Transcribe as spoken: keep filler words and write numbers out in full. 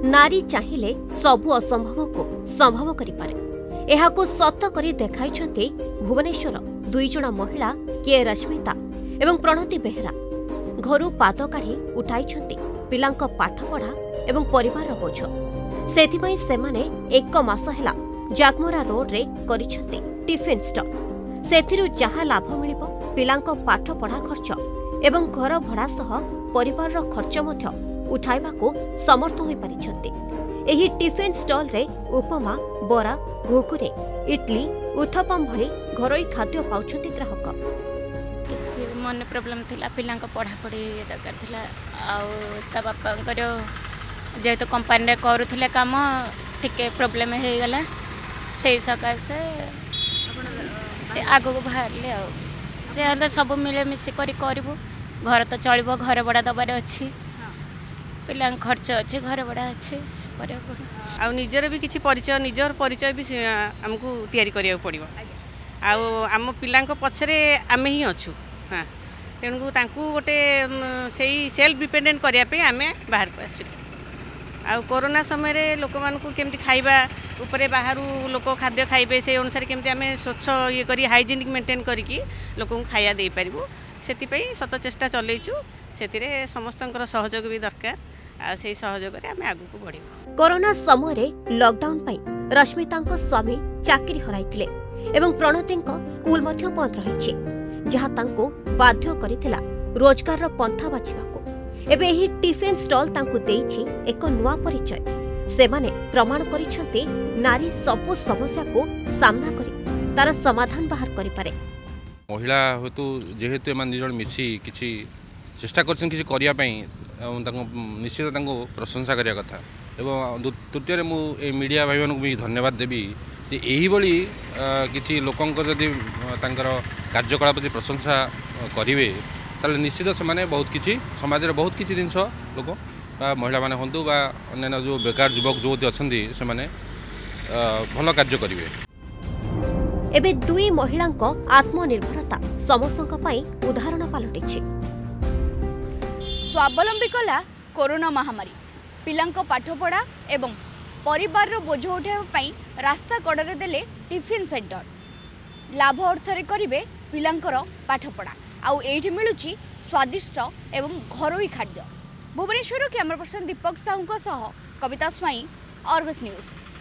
नारी चाहिए सबु असंभव को संभव करिपारे एहाको सत करी देखाइछन्ते भुवनेश्वर दुई जण महिला के रश्मिता एवं प्रणति बेहरा घरु पाद काढ़ी उठाइछन्ते पिलांक पाठ पढ़ा एवं परिवार बोझ सेथिपई सेमाने एक मास हेला जागमोरा रोड रे करिछन्ते टिफिन स्टॉल सेथिरु जहा लाभ मिलिबो पिलांक पाठ पढ़ा खर्च एवं घर भड़ा सह परिवार रो खर्च मध्य उठाइबाको समर्थ होई परिछन्ते। एही टिफिन स्टॉल रे उपमा बरा घुकुरे इडली उत्थपम भली घरोई खाद्य पाउछन्ते ग्राहक। किसी मन प्रॉब्लम थिला पिलांक पढ़ा पढ़ी दरकार थिला आउ ता बापांकर जेहेतु कंपनी रे करूथिले काम टिके प्रॉब्लम हे गला सेही सकासे आगो को बाहरले आ जे सब मिले मिसी करी करबो घर तो चलिबो घर बड़ा दबारे अछि पिला खर्च अच्छे घर बड़ा अच्छे आ निजर भी किसी परिचय निजर परिचय भी आमको तैयारी करिया पड़िबो आउ आम पिला पछरे आमे ही अच्छु हाँ तेणु तांकू गोटे से सेल्फ डिपेंडेंट करिया पे आमे बाहर को आसिलु आ कोरोना समय रे लोक मानकू केमती खाइबा उपरे बाहर लोक खाद्य खाइबे से अनुसार केमती आमे स्वच्छ ये करी हाइजीनिक मेंटेन करिकी लोक खाया दे पारिबो सेति पई सत चेष्टा चलैछु सेतिरे समस्तंकर सहयोग भी दरकार आ से सहयोग रे आमे आगु को बढ़िबो। कोरोना समय रे लॉकडाउन पई रश्मितांको स्वामी चाकरी हराइथिले एवं प्रणतिंको स्कूल मध्य बंद रहिछि जहा तांको बाध्य करिथिला रोजगार रो पंथा बाछिबाको एबे एही टिफिन स्टॉल तांको देइछि एक नुवा परिचय सेमाने प्रमाण करिछन्ते नारी सब समस्या को सामना करी तार समाधान बाहर करि पारे। महिला हेतु जेहेतु एमान निजण मिसी किछि चेष्टा करछन किछि करिया पई तांको निश्चित तांको प्रशंसा करिया कथा एवं तृतीय मु ए मीडिया भाई मानक भी धन्यवाद देबी जे एही बली किछि लोकंक जदि तांकर कार्यकलाप प्रति प्रशंसा करिवे ताले निश्चित से माने बहुत किछि समाज रे बहुत किछि जिंस लोक बा महिला माने हंतु बा अन्य जो बेकार युवक युवती अछंती से माने भल कार्य करिवे। एबे दुई महिलांक आत्मनिर्भरता समस्तक पई उदाहरण पालटिछि। स्वावलंबी कला कोरोना महामारी पिलांक पाठपढ़ा एवं परिवार रो बोझ उठाइबा पई रास्ता कड़े देले टिफिन सेंटर लाभ अर्थरे करिवे पिलांकर पाठपढ़ा आउ एठी मिलुची स्वादिष्ट एवं घरोई खाद्य। भुवनेश्वर कैमरा पर्सन दीपक साहू सह कविता स्वाई, आर्गस न्यूज।